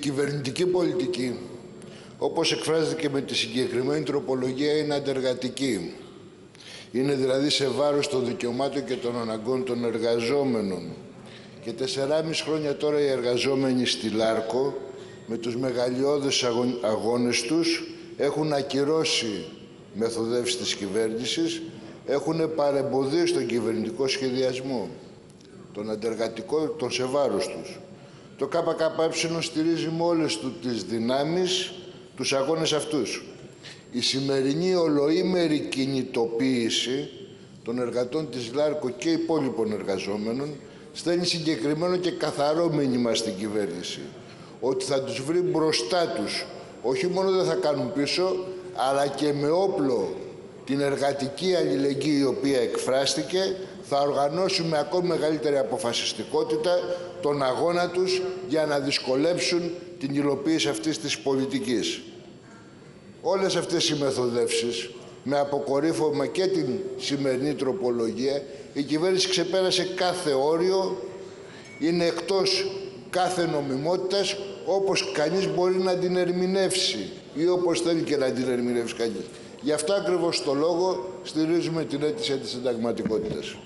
κυβερνητική πολιτική, όπως εκφράζεται και με τη συγκεκριμένη τροπολογία, είναι αντεργατική. Είναι δηλαδή σε βάρος των δικαιωμάτων και των αναγκών των εργαζόμενων. Και 4,5 χρόνια τώρα οι εργαζόμενοι στη Λάρκο, με τους μεγαλειώδες αγώνες τους, έχουν ακυρώσει μεθοδεύσεις της κυβέρνησης, έχουν παρεμποδίσει τον κυβερνητικό σχεδιασμό, τον αντεργατικό, τον σε βάρος τους. Το ΚΚΕ στηρίζει με όλες του τις δυνάμεις τους αγώνες αυτούς. Η σημερινή ολοήμερη κινητοποίηση των εργατών της Λάρκο και υπόλοιπων εργαζόμενων στέλνει συγκεκριμένο και καθαρό μήνυμα στην κυβέρνηση, ότι θα τους βρει μπροστά τους. Όχι μόνο δεν θα κάνουν πίσω, αλλά και με όπλο την εργατική αλληλεγγύη η οποία εκφράστηκε, θα οργανώσουν με ακόμη μεγαλύτερη αποφασιστικότητα τον αγώνα τους για να δυσκολέψουν την υλοποίηση αυτής της πολιτικής. Όλες αυτές οι μεθοδεύσεις, με αποκορύφωμα και την σημερινή τροπολογία, η κυβέρνηση ξεπέρασε κάθε όριο, είναι εκτός κάθε νομιμότητας, όπως κανείς μπορεί να την ερμηνεύσει ή όπως θέλει και να την ερμηνεύσει κανείς. Γι' αυτό ακριβώς το λόγο στηρίζουμε την αίτηση της συνταγματικότητας.